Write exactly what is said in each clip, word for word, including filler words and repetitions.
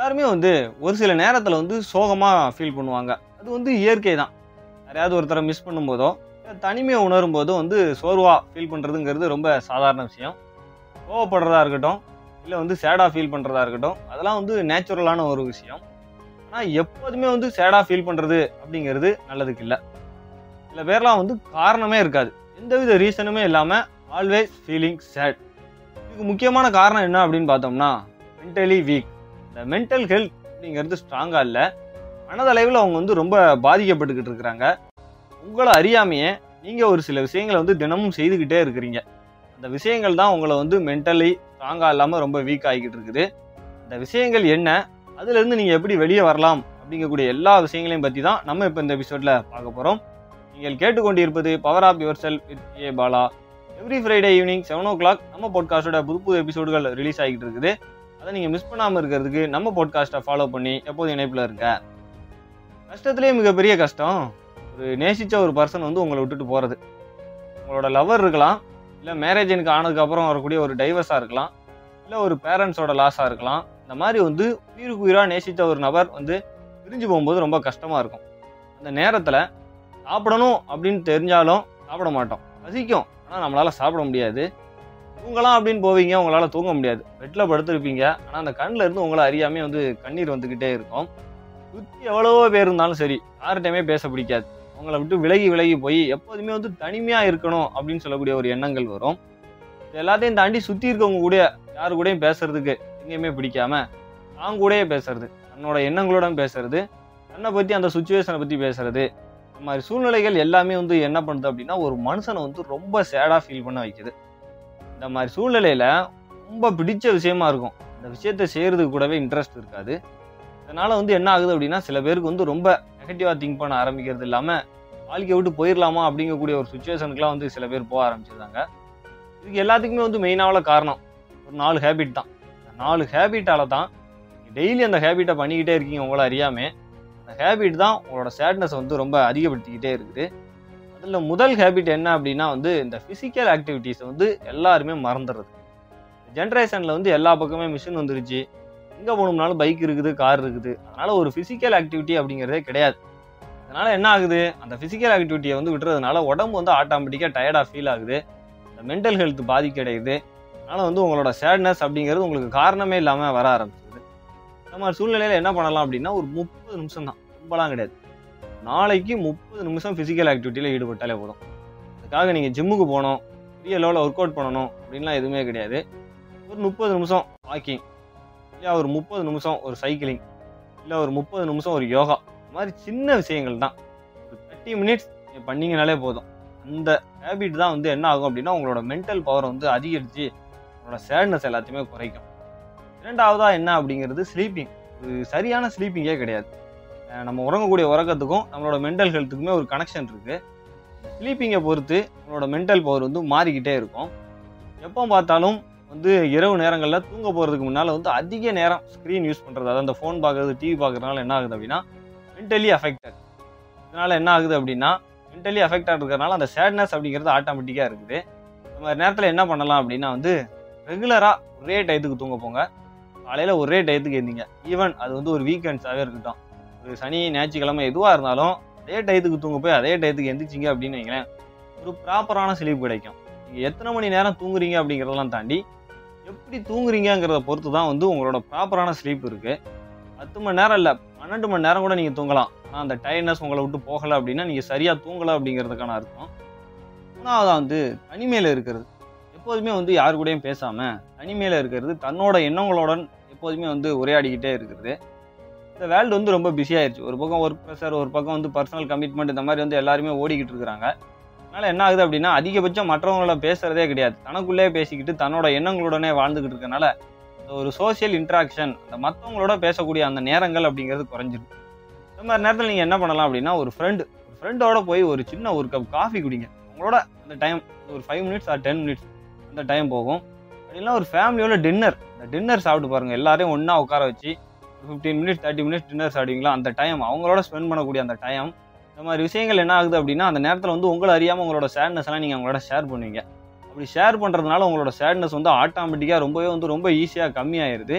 எல்லாருமே வந்து ஒரு சில நேரத்தில் வந்து சோகமாக ஃபீல் பண்ணுவாங்க. அது வந்து இயற்கை தான். யாரையாவது ஒருத்தரை மிஸ் பண்ணும்போதோ தனிமையை உணரும் போதோ வந்து சோர்வாக ஃபீல் பண்ணுறதுங்கிறது ரொம்ப சாதாரண விஷயம். கோவப்படுறதா இருக்கட்டும், இல்லை வந்து சேடாக ஃபீல் பண்ணுறதா இருக்கட்டும், அதெல்லாம் வந்து நேச்சுரலான ஒரு விஷயம். ஆனால் எப்போதுமே வந்து சேடாக ஃபீல் பண்ணுறது அப்படிங்கிறது நல்லதுக்கு இல்லை. சில பேர்லாம் வந்து காரணமே இருக்காது, எந்தவித ரீசனுமே இல்லாமல் ஆல்வேஸ் ஃபீலிங் சேட். இதுக்கு முக்கியமான காரணம் என்ன அப்படின்னு பார்த்தோம்னா மென்டலி வீக். இந்த மென்டல் ஹெல்த் அப்படிங்கிறது ஸ்ட்ராங்காக இல்லை, மனதளவில் அவங்க வந்து ரொம்ப பாதிக்கப்பட்டுக்கிட்டு இருக்கிறாங்க. உங்களை அறியாமையே நீங்கள் ஒரு சில விஷயங்களை வந்து தினமும் செய்துக்கிட்டே இருக்கிறீங்க. அந்த விஷயங்கள் தான் உங்களை வந்து மென்டலி ஸ்ட்ராங்காக இல்லாமல் ரொம்ப வீக் ஆகிக்கிட்டு இருக்குது. அந்த விஷயங்கள் என்ன, அதுலேருந்து நீங்கள் எப்படி வெளியே வரலாம் அப்படிங்கக்கூடிய எல்லா விஷயங்களையும் பற்றி தான் நம்ம இப்போ இந்த எபிசோடில் பார்க்க போகிறோம். நீங்கள் கேட்டுக்கொண்டிருப்பது power of your self with a Bala. Every Friday evening seven o'clock நம்ம பாட்காஸ்டோட புது புது எபிசோடுகள் ரிலீஸ் ஆகிட்டு இருக்குது. அதை நீங்கள் மிஸ் பண்ணாமல் இருக்கிறதுக்கு நம்ம பாட்காஸ்ட்டை ஃபாலோ பண்ணி எப்போது இணைப்பில் இருக்க. கஷ்டத்துலேயே மிகப்பெரிய கஷ்டம் ஒரு நேசித்த ஒரு பர்சன் வந்து உங்களை விட்டுட்டு போகிறது. உங்களோட லவர் இருக்கலாம், இல்லை மேரேஜனுக்கு ஆனதுக்கப்புறம் வரக்கூடிய ஒரு டைவர்ஸாக இருக்கலாம், இல்லை ஒரு பேரண்ட்ஸோட லாஸாக இருக்கலாம். இந்த மாதிரி வந்து உயிருக்கு உயிராக நேசித்த ஒரு நபர் வந்து பிரிஞ்சு போகும்போது ரொம்ப கஷ்டமாக இருக்கும். அந்த நேரத்தில் சாப்பிடணும் அப்படின்னு தெரிஞ்சாலும் சாப்பிட மாட்டோம். பசிக்கும், ஆனால் நம்மளால் சாப்பிட முடியாது. தூங்கலாம் அப்படின்னு போவீங்க, உங்களால் தூங்க முடியாது. பெட்டில் படுத்துருப்பீங்க, ஆனால் அந்த கண்ணில் இருந்து உங்களை அறியாமே வந்து கண்ணீர் வந்துக்கிட்டே இருக்கும். சுற்றி எவ்வளவோ பேர் இருந்தாலும் சரி, யார்கிட்டையுமே பேச பிடிக்காது. அவங்கள விட்டு விலகி விலகி போய் எப்போதுமே வந்து தனிமையாக இருக்கணும் அப்படின்னு சொல்லக்கூடிய ஒரு எண்ணங்கள் வரும். இது எல்லாத்தையும் தாண்டி சுற்றி இருக்கவங்க கூட யாரு கூடயும் பேசுறதுக்கு எங்கேயுமே பிடிக்காம தான் கூடயே பேசுறது, தன்னோட எண்ணங்களோட பேசுறது, தன்னை பற்றி அந்த சுச்சுவேஷனை பற்றி பேசுறது, இந்த மாதிரி சூழ்நிலைகள் எல்லாமே வந்து என்ன பண்ணுது அப்படின்னா ஒரு மனுஷனை வந்து ரொம்ப சேடாக ஃபீல் பண்ண வைக்குது. இந்த மாதிரி சூழ்நிலையில் ரொம்ப பிடிச்ச விஷயமா இருக்கும், இந்த விஷயத்தை செய்கிறதுக்கு கூடவே இன்ட்ரெஸ்ட் இருக்காது. அதனால் வந்து என்ன ஆகுது அப்படின்னா சில பேருக்கு வந்து ரொம்ப நெகட்டிவாக திங்க் பண்ண ஆரம்பிக்கிறது இல்லாமல் வாழ்க்கையை விட்டு போயிடலாமா அப்படிங்கக்கூடிய ஒரு சுச்சுவேஷனுக்குலாம் வந்து சில பேர் போக ஆரம்பிச்சிருந்தாங்க. இதுக்கு எல்லாத்துக்குமே வந்து மெயினான காரணம் ஒரு நாலு ஹேபிட் தான். அந்த நாலு ஹேபிட்டால் தான் டெய்லி அந்த ஹேபிட்டை பண்ணிக்கிட்டே இருக்கீங்க உங்களை அறியாமல். அந்த ஹேபிட் தான் உங்களோட சேட்னஸை வந்து ரொம்ப அதிகப்படுத்திக்கிட்டே இருக்குது. அதில் முதல் ஹேபிட் என்ன அப்படின்னா வந்து இந்த ஃபிசிக்கல் ஆக்டிவிட்டீஸை வந்து எல்லாருமே மறந்துடுறது. ஜென்ரேஷனில் வந்து எல்லா பக்கமே மிஷின் வந்துருச்சு, எங்கே போகணும்னாலும் பைக் இருக்குது, கார் இருக்குது. அதனால் ஒரு ஃபிசிக்கல் ஆக்டிவிட்டி அப்படிங்கிறதே கிடையாது. அதனால் என்ன ஆகுது, அந்த ஃபிசிக்கல் ஆக்டிவிட்டியை வந்து விட்டுறதுனால உடம்பு வந்து ஆட்டோமேட்டிக்காக டயர்டாக ஃபீல் ஆகுது, இந்த மென்டல் ஹெல்த் பாதிக்கடையுது. அதனால் வந்து உங்களோட சேட்னஸ் அப்படிங்கிறது உங்களுக்கு காரணமே இல்லாமல் வர ஆரம்பிச்சிது. இந்த மாதிரி சூழ்நிலையில் என்ன பண்ணலாம் அப்படின்னா ஒரு முப்பது நிமிஷம் தான், ரொம்பலாம் கிடையாது, நாளைக்கு முப்பது நிமிஷம் ஃபிசிக்கல் ஆக்டிவிட்டியில் ஈடுபட்டாலே போதும். அதுக்காக நீங்கள் ஜிம்முக்கு போகணும், பெரிய லெவலில் ஒர்க் அவுட் பண்ணணும் அப்படின்லாம் எதுவுமே கிடையாது. ஒரு முப்பது நிமிஷம் வாக்கிங், இல்லை ஒரு முப்பது நிமிஷம் ஒரு சைக்கிளிங், இல்லை ஒரு முப்பது நிமிஷம் ஒரு யோகா, இந்த மாதிரி சின்ன விஷயங்கள் தான். ஒரு தேர்ட்டி மினிட்ஸ் பண்ணிங்கனாலே போதும். அந்த ஹேபிட் தான் வந்து என்ன ஆகும் அப்படின்னா உங்களோட மென்டல் பவர் வந்து அதிகரித்து உங்களோட சேட்னஸ் எல்லாத்தையுமே குறைக்கும். இரண்டாவதாக என்ன அப்படிங்கிறது ஸ்லீப்பிங். ஒரு சரியான ஸ்லீப்பிங்கே கிடையாது. நம்ம உறங்கக்கூடிய உறக்கத்துக்கும் நம்மளோட மென்டல் ஹெல்த்துக்குமே ஒரு கனெக்ஷன் இருக்குது. ஸ்லீப்பிங்கை பொறுத்து நம்மளோட மென்டல் பவர் வந்து மாறிக்கிட்டே இருக்கும். எப்போ பார்த்தாலும் வந்து இரவு நேரங்களில் தூங்க போகிறதுக்கு முன்னால் வந்து அதிக நேரம் ஸ்க்ரீன் யூஸ் பண்ணுறது, அதாவது அந்த ஃபோன் பார்க்குறது, டிவி பார்க்குறதுனால என்ன ஆகுது அப்படின்னா மென்டலி அஃபெக்டட். இதனால் என்ன ஆகுது அப்படின்னா மென்டலி அஃபெக்டாக இருக்கிறதுனால அந்த சேட்னஸ் அப்படிங்கிறது ஆட்டோமேட்டிக்காக இருக்குது. இந்த மாதிரி நேரத்தில் என்ன பண்ணலாம் அப்படின்னா வந்து ரெகுலராக ஒரே டயத்துக்கு தூங்க போங்க. காலையில் ஒரே டயத்துக்கு எழுந்திங்க. ஈவன் அது வந்து ஒரு வீக்கெண்ட்ஸாகவே இருக்கட்டும், ஒரு சனி ஞாயிற்றுக்கிழமை எதுவாக இருந்தாலும் அதே டயத்துக்கு தூங்க போய் அதே டயத்துக்கு எந்திரிச்சிங்க அப்படின்னு வைங்களேன், ஒரு ப்ராப்பரான ஸ்லீப் கிடைக்கும். நீங்கள் எத்தனை மணி நேரம் தூங்குறீங்க அப்படிங்கிறதெல்லாம் தாண்டி எப்படி தூங்குறீங்கிறத பொறுத்து தான் வந்து உங்களோட ப்ராப்பரான ஸ்லீப் இருக்குது. பத்து மணி நேரம் இல்லை, பன்னெண்டு மணி நேரம் கூட நீங்கள் தூங்கலாம். ஆனால் அந்த டயர்ட்னஸ் உங்களை விட்டு போகலை அப்படின்னா நீங்கள் சரியாக தூங்கலை அப்படிங்கிறதுக்கான அர்த்தம். மூணாவதாக வந்து தனிமையில் இருக்கிறது. எப்போதுமே வந்து யாரு கூடயும் பேசாமல் தனிமையில் இருக்கிறது, தன்னோட எண்ணங்களுடன் எப்போதுமே வந்து உரையாடிக்கிட்டே இருக்கிறது. இந்த வேர்ல்டு வந்து ரொம்ப பிஸியாகிடுச்சு. ஒரு பக்கம் ஒர்க் ப்ரெஷர், ஒரு பக்கம் வந்து பர்சனல் கமிட்மெண்ட், இந்த மாதிரி வந்து எல்லாருமே ஓடிக்கிட்டு இருக்கிறாங்க. அதனால் என்ன ஆகுது அப்படின்னா அதிகபட்சம் மற்றவங்கள பேசுகிறதே கிடையாது, தனக்குள்ளே பேசிக்கிட்டு தன்னோட எண்ணங்களுடனே வாழ்ந்துக்கிட்டு இருக்கனால ஒரு சோசியல் இன்ட்ராக்ஷன், அந்த மற்றவங்களோட பேசக்கூடிய அந்த நேரங்கள் அப்படிங்கிறது குறைஞ்சிடும். இந்த மாதிரி நேரத்தில் நீங்கள் என்ன பண்ணலாம் அப்படின்னா ஒரு ஃப்ரெண்டு ஒரு ஃப்ரெண்டோட போய் ஒரு சின்ன ஒரு கப் காஃபி குடிங்க. உங்களோட அந்த டைம் ஒரு five minutes or ten minutes அந்த டைம் போகும். அப்படின்னா ஒரு ஃபேமிலியோட டின்னர், அந்த டின்னர் சாப்பிட்டு பாருங்கள். எல்லாரையும் ஒன்றா உட்கார வச்சு ஒரு fifteen minutes thirty minutes dinner சாப்பிடுவீங்களா, அந்த டைம் அவங்களோட ஸ்பெண்ட் பண்ணக்கூடிய அந்த டைம். இந்த மாதிரி விஷயங்கள் என்ன ஆகுது அப்படின்னா அந்த நேரத்தில் வந்து உங்களை அறியாமல் உங்களோட சேட்னஸ் எல்லாம் நீங்கள் அவங்களோட ஷேர் பண்ணுவீங்க. அப்படி ஷேர் பண்ணுறதுனால உங்களோட சேட்னஸ் வந்து ஆட்டோமேட்டிக்காக ரொம்பவே வந்து ரொம்ப ஈஸியாக கம்மியாயிருது.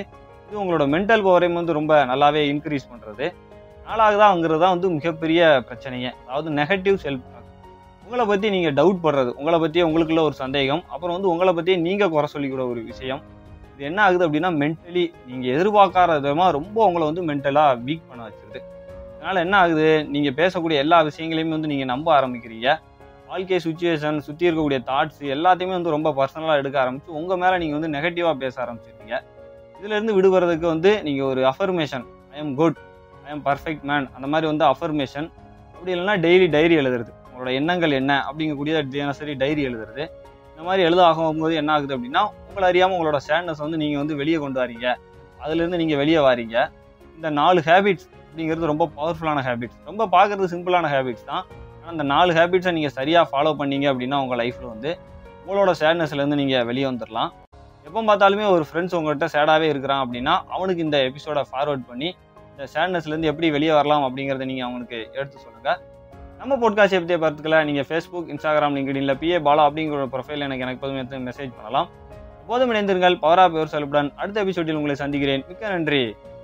இது உங்களோட மென்டல் பவரையும் வந்து ரொம்ப நல்லாவே இன்க்ரீஸ் பண்ணுறது. நாலாவதாங்கிறது தான் வந்து மிகப்பெரிய பிரச்சனையே. அதாவது நெகட்டிவ் செல்ஃப் டாக். உங்களை பற்றி நீங்கள் டவுட் படுறது, உங்களை பற்றியே உங்களுக்குள்ள ஒரு சந்தேகம், அப்புறம் வந்து உங்களை பற்றியே நீங்கள் குறை சொல்லிக்கிற ஒரு விஷயம். இது என்ன ஆகுது அப்படின்னா மென்டலி நீங்கள் எதிர்பார்க்காத விதமாக ரொம்ப உங்களை வந்து மென்டலாக வீக் பண்ண வச்சிருது. அதனால் என்ன ஆகுது, நீங்கள் பேசக்கூடிய எல்லா விஷயங்களையுமே வந்து நீங்கள் நம்ப ஆரம்பிக்கிறீங்க. வாழ்க்கை சுச்சுவேஷன், சுற்றி இருக்கக்கூடிய தாட்ஸ் எல்லாத்தையுமே வந்து ரொம்ப பர்சனலாக எடுக்க ஆரம்பிச்சு உங்கள் மேலே நீங்கள் வந்து நெகட்டிவாக பேச ஆரம்பிச்சிருக்கீங்க. இதுலேருந்து விடுபடுறதுக்கு வந்து நீங்கள் ஒரு affirmation, I am good, I am perfect man, அந்த மாதிரி வந்து அஃபர்மேஷன், அப்படி இல்லைன்னா டெய்லி டைரி எழுதுறது, உங்களோட எண்ணங்கள் என்ன அப்படிங்கக்கூடிய தினசரி டைரி எழுதுறது. இந்த மாதிரி எழுத ஆகும்போது என்ன ஆகுது அப்படின்னா உங்களை அறியாமல் உங்களோட சேட்னஸ் வந்து நீங்கள் வந்து வெளியே கொண்டு வரீங்க, அதுலேருந்து நீங்கள் வெளியே வாரீங்க. இந்த நாலு ஹேபிட்ஸ் அப்படிங்கிறது ரொம்ப பவர்ஃபுல்லான ஹேபிட்ஸ். ரொம்ப பார்க்குறது சிம்பிளான ஹேபிட்ஸ் தான். ஆனால் அந்த நாலு ஹேபிட்ஸை நீங்கள் சரியாக ஃபாலோ பண்ணீங்க அப்படின்னா உங்கள் லைஃப்பில் வந்து உங்களோட சேட்னஸ்லேருந்து நீங்கள் வெளியே வந்துடலாம். எப்போ பார்த்தாலுமே ஒரு ஃப்ரெண்ட்ஸ் உங்கள்கிட்ட சேடாகவே இருக்கிறான் அப்படின்னா அவனுக்கு இந்த எபிசோடை ஃபார்வர்ட் பண்ணி இந்த சேட்னஸ்லேருந்து எப்படி வெளியே வரலாம் அப்படிங்கிறத நீங்கள் அவனுக்கு எடுத்து சொல்லுங்கள். நம்ம பாட்காஸ்ட் பற்றிய கருத்துக்களை நீங்கள் ஃபேஸ்புக், இன்ஸ்டாகிராம், லிங்க்டின்ல பிஏ பாலா அப்படிங்கிற ஒரு ப்ரொஃபைல் எனக்கு எனக்கு எப்போதுமே மெசேஜ் பண்ணலாம். எப்போதும் இணைந்திருங்கள். Power of your self. அடுத்த எபிசோடில் உங்களை சந்திக்கிறேன். மிக்க நன்றி.